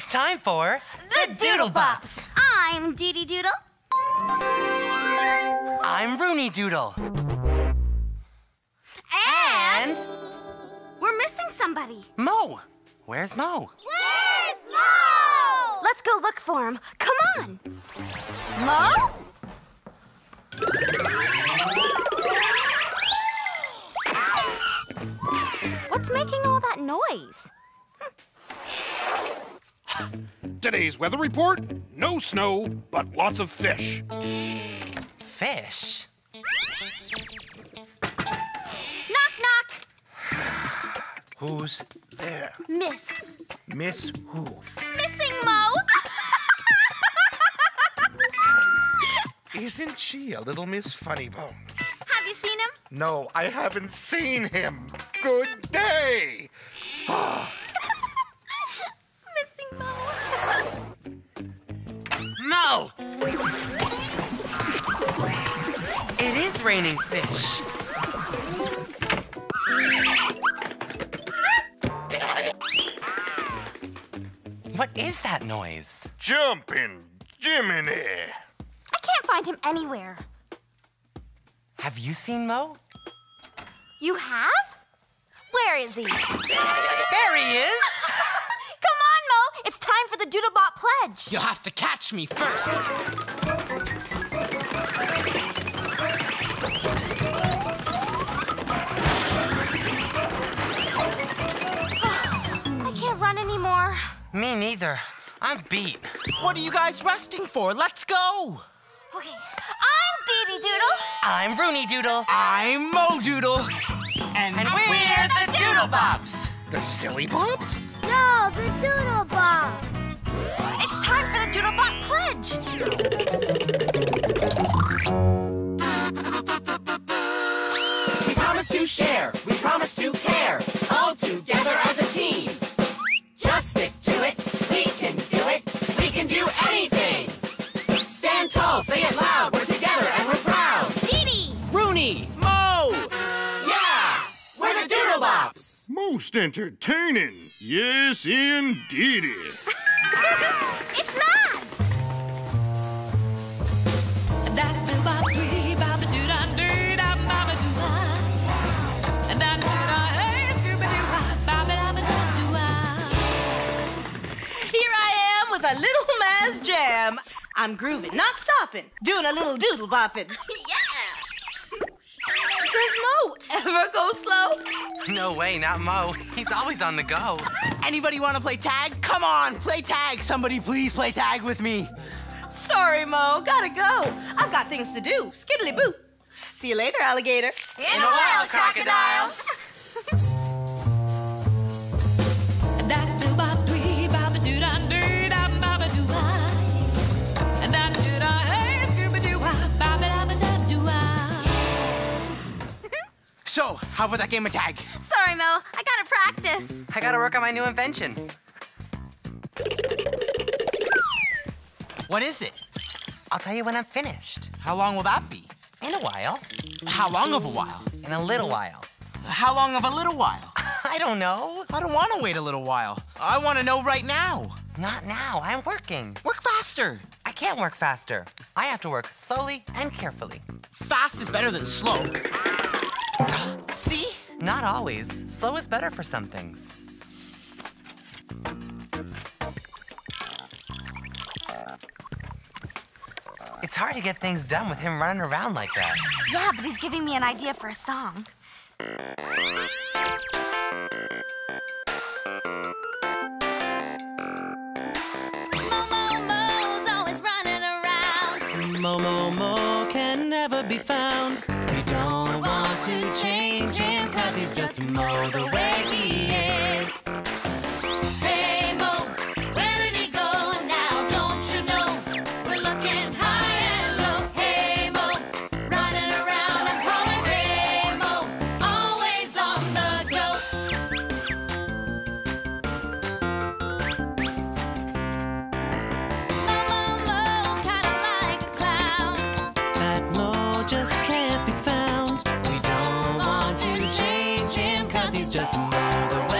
time for the Doodlebops. I'm Deedee Doodle. I'm Rooney Doodle. And we're missing somebody. Moe. Where's Moe? Where's Moe? Let's go look for him. Come on. Moe? What's making all that noise? Today's weather report, no snow, but lots of fish. Fish? Knock, knock. Who's there? Miss. Miss who? Missing Moe. Isn't she a little Miss Funnybones? Have you seen him? No, I haven't seen him. Good day. Missing Moe. Moe! It is raining fish. What is that noise? Jumpin' Jiminy. I can't find him anywhere. Have you seen Moe? You have? Where is he? There he is! Come on, Moe. It's time for the Doodlebop pledge. You'll have to catch me first. I can't run anymore. Me neither. I'm beat. What are you guys resting for? Let's go! Okay, I'm Deedee Doodle. I'm Rooney Doodle. I'm Moe Doodle. And we're the Doodlebops. The Silly Bobs? No, the Doodlebop. It's time for the Doodlebop pledge. We promise to share, we promise to care, all together as a team. Just stick to it, we can do anything. Stand tall, say it loud, we're together and we're proud. Deedee. Rooney. Moe! Yeah, we're the Doodlebops. Most entertaining. Yes, indeedy. It's Maz. Here I am with a little Maz jam. I'm grooving, not stopping, doing a little doodle bopping. Yeah! Does Moe ever go slow? No way, not Moe. He's always on the go. Anybody want to play tag? Come on, play tag. Somebody please play tag with me. Sorry, Moe, gotta go. I've got things to do. Skiddly boo. See you later, alligator. In a while, crocodile. So, how about that game of tag? Sorry, Moe. I gotta practice. I gotta work on my new invention. What is it? I'll tell you when I'm finished. How long will that be? In a while. How long of a while? In a little while. How long of a little while? I don't know. I don't want to wait a little while. I want to know right now. Not now. I'm working. Work faster. I can't work faster. I have to work slowly and carefully. Fast is better than slow. See? Not always. Slow is better for some things. It's hard to get things done with him running around like that. Yeah, but he's giving me an idea for a song. Moe can never be found. We don't want to change him, 'cause he's just Moe the way he is. Hey Moe, where did he go now? Don't you know? We're looking high and low. Hey Moe, running around and calling. Hey Moe, always on the go. Moe's kinda like a clown. That Moe just can't be found. We don't want to change him, 'cause he's just Moe the way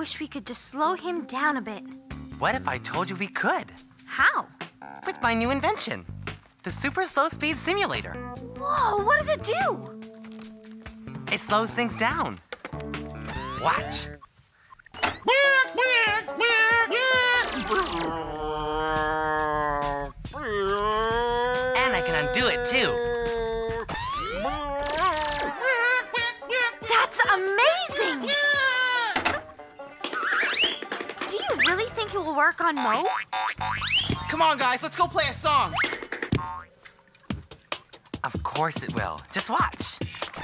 wish we could just slow him down a bit. What if I told you we could? How? With my new invention, the super slow speed simulator. Whoa, what does it do? It slows things down. Watch. And I can undo it too. That's amazing! Do you really think it will work on Moe? Come on, guys, let's go play a song. Of course it will. Just watch.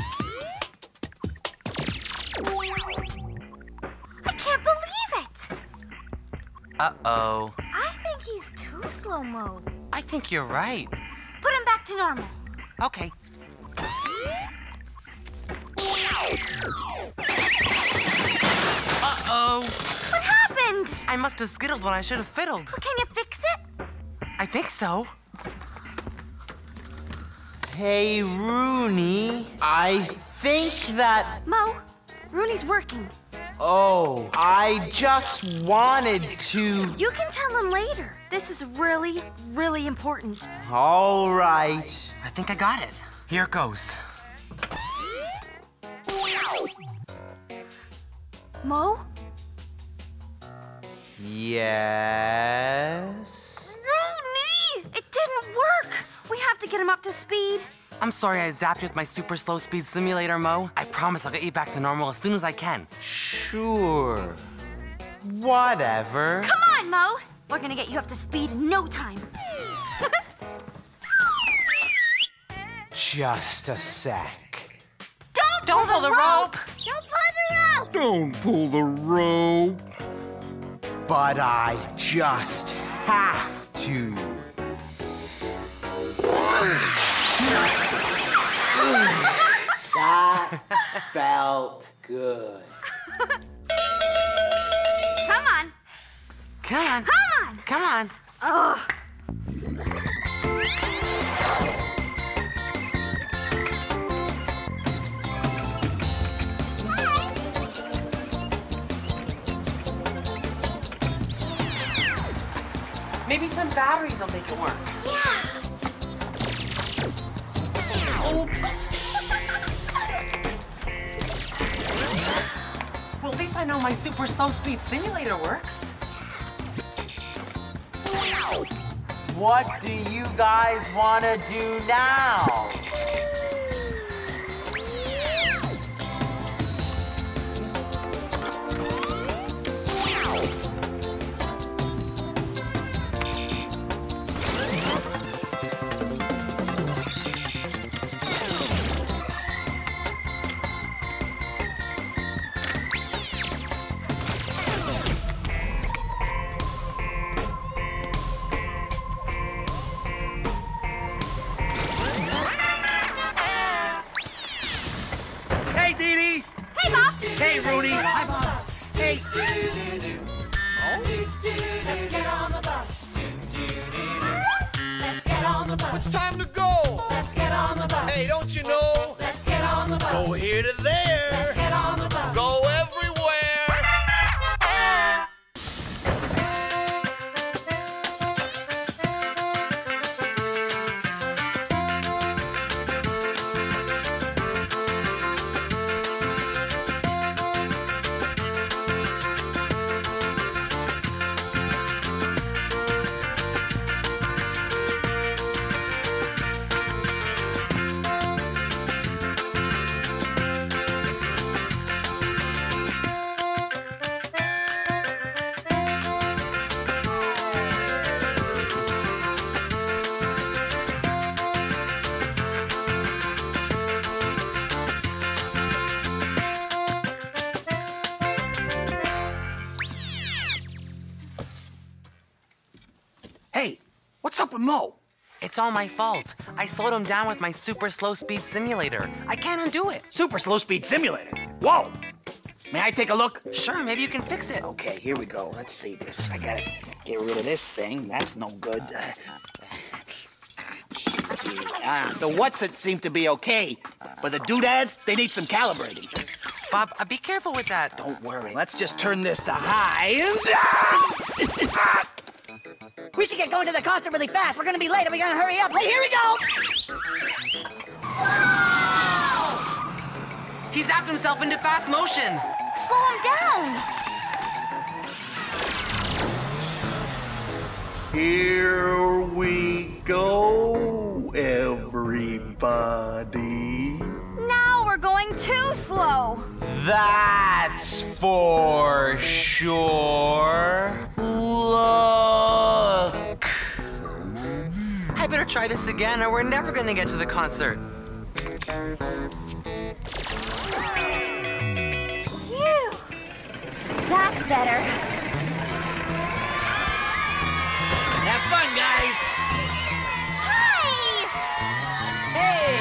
I can't believe it! Uh-oh. I think he's too slow-mo. I think you're right. Put him back to normal. Okay. Uh-oh. What happened? I must have skittled when I should have fiddled. Can you fix it? I think so. Hey, Rooney, I think that... Moe, Rooney's working. Oh, I just wanted to... You can tell him later. This is really, really important. All right. I think I got it. Here it goes. Moe? Yes? Rooney! It didn't work! We have to get him up to speed. I'm sorry I zapped you with my super slow speed simulator, Moe. I promise I'll get you back to normal as soon as I can. Sure. Whatever. Come on, Moe! We're gonna get you up to speed in no time. Just a sec. Don't pull the rope! Don't pull the rope. But I just have to. That felt good. Come on. Come on. Come on. Come on. Ugh. Maybe some batteries will make it work. Yeah. Oops. Well, at least I know my super slow speed simulator works. What do you guys want to do now? Hey, Deedee. Hey, Bob. Hey, Rooney. Hi, Bob. Hey. Let's get on the bus. Let's get on the bus. It's time to go. Let's get on the bus. Hey, don't you know? Let's get on the bus. Go here to there. Let's get on the bus. Go everywhere. Hey, what's up with Moe? It's all my fault. I slowed him down with my super slow speed simulator. I can't undo it. Super slow speed simulator. Whoa! May I take a look? Sure, maybe you can fix it. Okay, here we go. Let's see this. I gotta get rid of this thing. That's no good. The what's it seem to be okay, but the doodads, they need some calibrating. Bob, be careful with that. Don't worry. Let's just turn this to high. We should get going to the concert really fast. We're gonna be late and we gotta hurry up. Hey, here we go! He zapped himself into fast motion. Slow him down. Here we go, everybody. Now we're going too slow. That's for sure. Look. I better try this again or we're never gonna get to the concert. Phew. That's better. Have fun, guys. Hi! Hey!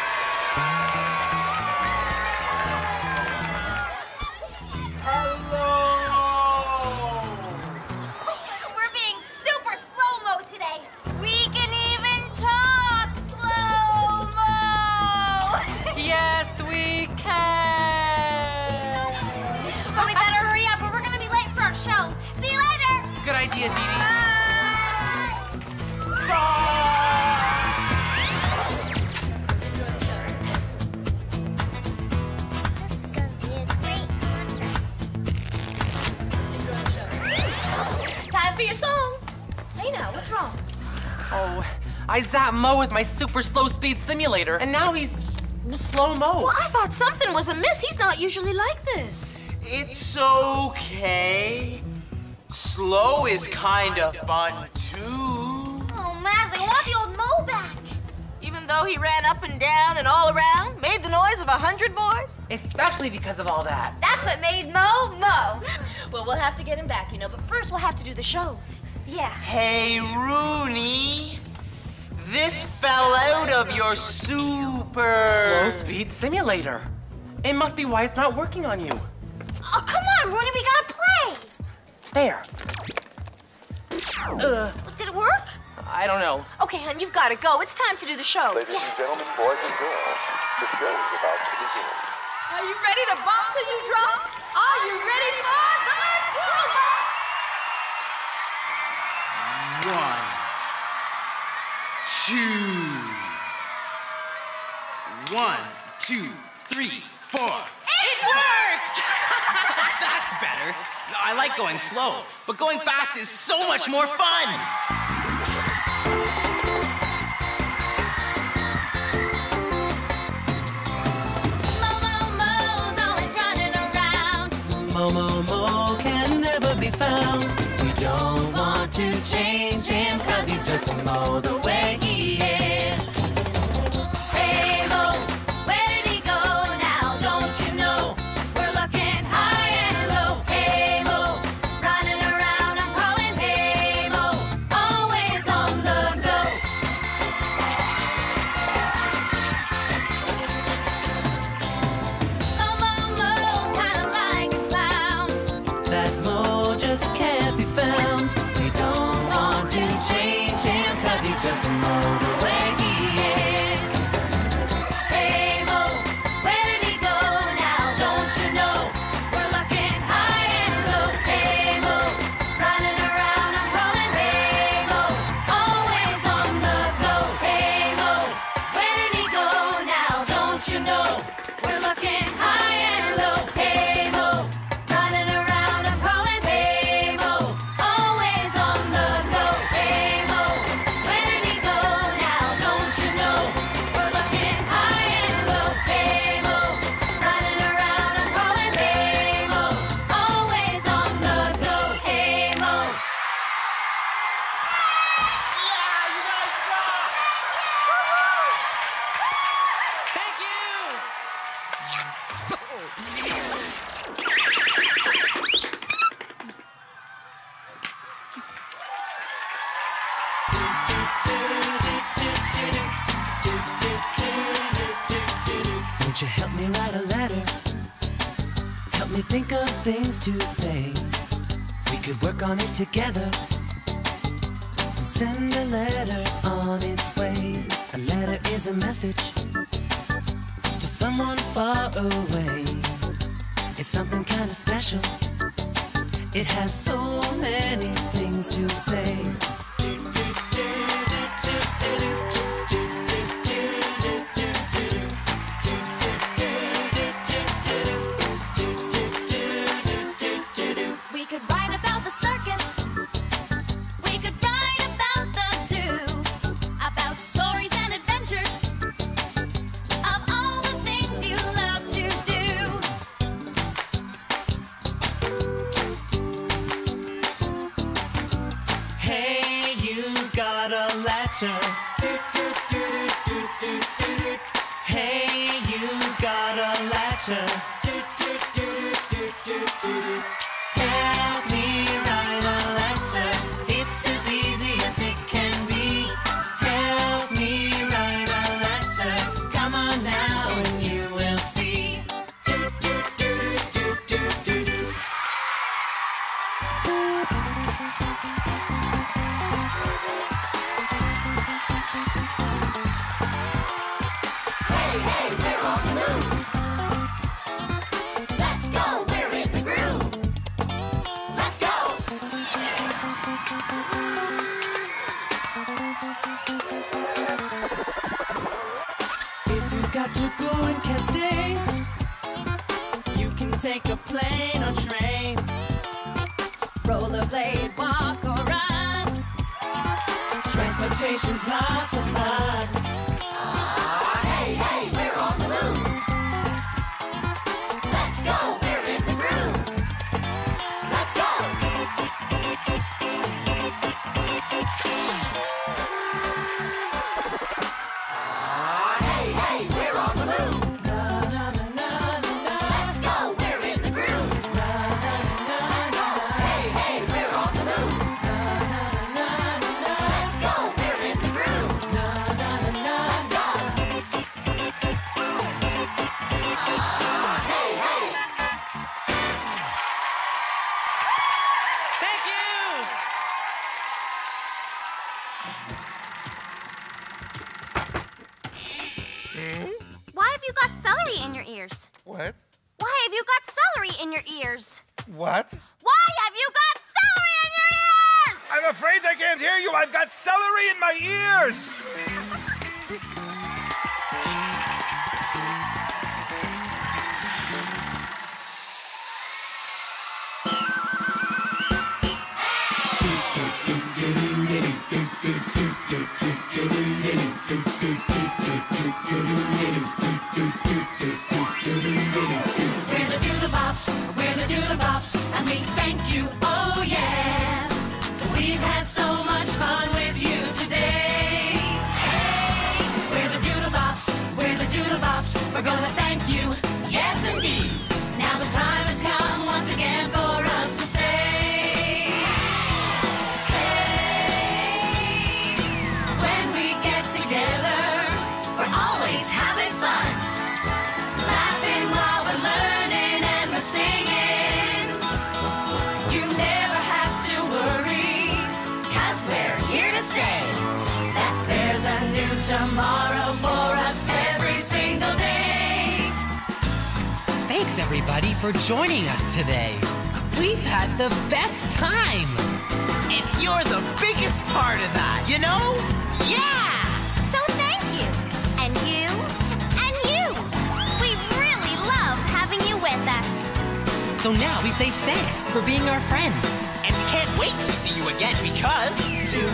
We're being super slow-mo today. We can even talk slow-mo. Yes, we can. But we better hurry up or we're gonna be late for our show. See you later. Good idea, Deedee. Bye. This is gonna be a great concert. Time for your song. Hey now, what's wrong? Oh, I zapped Mo with my super slow speed simulator, and now he's slow-mo. Well, I thought something was amiss. He's not usually like this. It's okay. Slow is kind of fun, too. Oh, Maz, I want the old Mo back. Even though he ran up and down and all around, made the noise of 100 boys. Especially because of all that. That's what made Mo, Mo. Well, we'll have to get him back, but first we'll have to do the show. Yeah. Hey, Rooney. This fell out of your super... Slow speed simulator. It must be why it's not working on you. Oh, come on, Rooney, we gotta play. There. Did it work? I don't know. Okay, hon, you've got to go. It's time to do the show. Ladies and gentlemen, boys and girls, the show is about to begin. Are you ready to bop till you drop? Are you ready for the Doodlebops? 1, 2. 1, 2, 3, 4. It worked! That's better. I like going slow, but going fast is so much more fun. Mo's always running around. Mo can never be found. We don't want to change him, 'cause he's just Mo the way he is. Hey Mo, where did he go now? Don't you know? We're looking high and low. Hey Mo, running around, I'm calling. Hey Mo, always on the go. Mo's kinda like a clown. That Mo just can't be found. We don't want to change him, 'cause he's just Mo the way he is. Hey Mo, where did he go now? Don't you know? We're looking high and low. Hey Mo, running around, I'm calling. Hey Mo, always on the go. Hey Mo, where did he go now? Don't you know? We're looking high and low. Hey Mo, running around, I'm calling. Hey Mo, always on the go. Hey Mo, where did he go now? Don't you know? We're looking high and low. Hey Mo, running around, I'm calling. Hey Mo, always on the go. Hey Mo. Thank you! Won't you help me write a letter? Help me think of things to say. We could work on it together and send a letter on its way. A letter is a message to someone far away. It's something kind of special. It has so many things to say. We could write about the circus. We could write about the zoo. About stories and adventures. Of all the things you love to do. Hey, you've got a letter. Hey, you've got a letter. Help me write a letter. It's as easy as it can be. Help me write a letter. Come on now and you will see. Hey, hey, we're on the move. Let's go, we're in the groove. Let's go. If you've got to go and can't stay, you can take a plane or train. Rollerblade, walk or run. Transportation's lots of fun. Hey, hey, we're on the move. Let's go, we're in the groove. Let's go. Hey, hey, we're on the move. Let's go, we're in the groove. Hey, hey, we're on the move. Let's go, we're in the groove. Let's go. Hey, hey. Thank you! Why have you got celery in your ears? What? Why have you got celery in your ears? What? Why have you got celery in your ears? I'm afraid I can't hear you. I've got celery in my ears. We're the Doodlebops, we're the Doodlebops, and we thank you, oh yeah. We've had so much fun with you today. Hey, we're the Doodlebops, we're the Doodlebops, we're gonna thank you, yes indeed. Now the time has come once again for us to say, hey, when we get together, we're always having fun. Laughing while we're learning and we're singing. You never have to worry, 'cause we're here to say that there's a new tomorrow for us every single day. Thanks, everybody, for joining us today. We've had the best time. And you're the biggest part of that, you know? Yeah! So thank you. And you. And you. We really love having you with us. So now we say thanks for being our friend. And we can't wait to see you again because...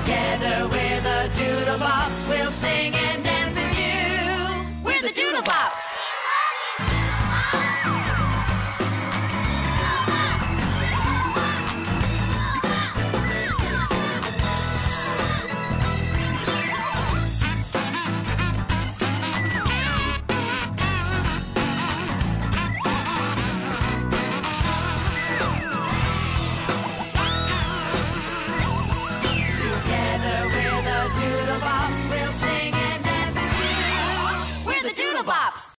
Together we're the Doodlebops, we'll sing and dance with you. We're the Doodlebops.